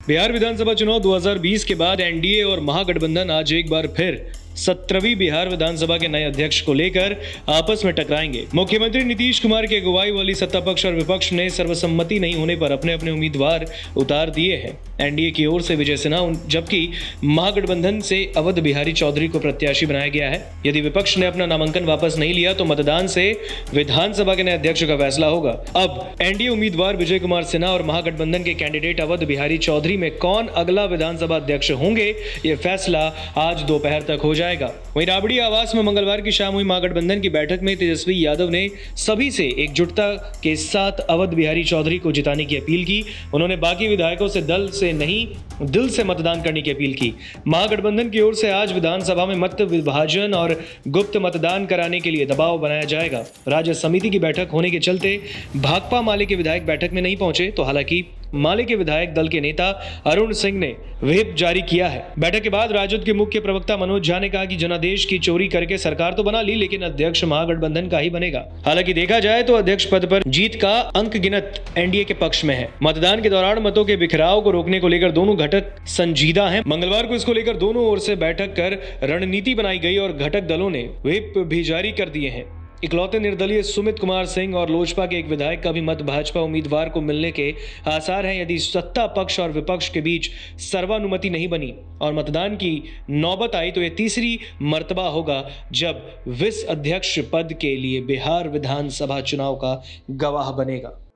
बिहार विधानसभा चुनाव 2020 के बाद एनडीए और महागठबंधन आज एक बार फिर 17वीं बिहार विधानसभा के नए अध्यक्ष को लेकर आपस में टकराएंगे। मुख्यमंत्री नीतीश कुमार की अगुवाई वाली सत्ता पक्ष और विपक्ष ने सर्वसम्मति नहीं होने पर अपने अपने उम्मीदवार उतार दिए हैं। एनडीए की ओर से विजय सिन्हा, जबकि महागठबंधन से अवध बिहारी चौधरी को प्रत्याशी बनाया गया है। यदि विपक्ष ने अपना नामांकन वापस नहीं लिया तो मतदान से विधानसभा के नए अध्यक्ष का फैसला होगा। अब एनडीए उम्मीदवार विजय कुमार सिन्हा और महागठबंधन के कैंडिडेट अवध बिहारी चौधरी में कौन अगला विधानसभा अध्यक्ष होंगे, ये फैसला आज दोपहर तक हो जाएगा। वहीं राबड़ी आवास में मंगलवार की शाम हुई महागठबंधन की बैठक में तेजस्वी यादव ने सभी से एकजुटता के साथ अवध बिहारी चौधरी को जिताने की अपील की। उन्होंने बाकी विधायकों से दल से नहीं, दिल से मतदान करने की अपील की। महागठबंधन की ओर से आज विधानसभा में मत विभाजन और गुप्त मतदान कराने के लिए दबाव बनाया जाएगा। राज्य समिति की बैठक होने के चलते भाकपा माले के विधायक बैठक में नहीं पहुंचे, तो हालांकि माले के विधायक दल के नेता अरुण सिंह ने व्हिप जारी किया है। बैठक के बाद राजद के मुख्य प्रवक्ता मनोज झा ने कहा कि जनादेश की चोरी करके सरकार तो बना ली, लेकिन अध्यक्ष महागठबंधन का ही बनेगा। हालांकि देखा जाए तो अध्यक्ष पद पर जीत का अंक गिनत एनडीए के पक्ष में है। मतदान के दौरान मतों के बिखराव को रोकने को लेकर दोनों घटक संजीदा हैं। मंगलवार को इसको लेकर दोनों ओर से बैठक कर रणनीति बनाई गई और घटक दलों ने व्हिप भी जारी कर दिए हैं। इकलौते निर्दलीय सुमित कुमार सिंह और लोजपा के एक विधायक का भी मत भाजपा उम्मीदवार को मिलने के आसार हैं। यदि सत्ता पक्ष और विपक्ष के बीच सर्वानुमति नहीं बनी और मतदान की नौबत आई तो यह तीसरी मर्तबा होगा जब विस अध्यक्ष पद के लिए बिहार विधानसभा चुनाव का गवाह बनेगा।